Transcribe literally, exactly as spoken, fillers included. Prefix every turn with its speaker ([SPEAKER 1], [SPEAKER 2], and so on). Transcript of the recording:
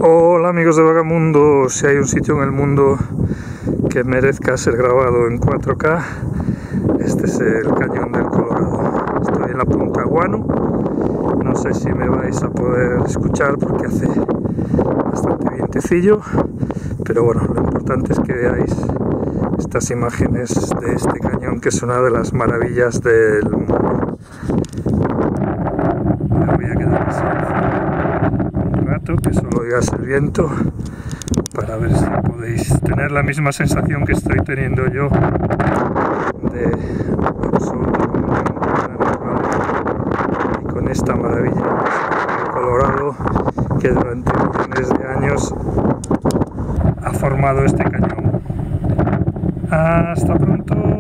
[SPEAKER 1] Hola amigos de Vagamundo, si hay un sitio en el mundo que merezca ser grabado en cuatro K, este es el Cañón del Colorado. Estoy en la Punta Guano, no sé si me vais a poder escuchar porque hace bastante vientecillo, pero bueno, lo importante es que veáis estas imágenes de este cañón, que es una de las maravillas del mundo. Me voy a quedar así un rato, que solo oigáis el viento, para ver si podéis tener la misma sensación que estoy teniendo yo de absoluta comunión con la naturaleza y con esta maravilla del Colorado que durante millones de años ha formado este cañón. Hasta pronto.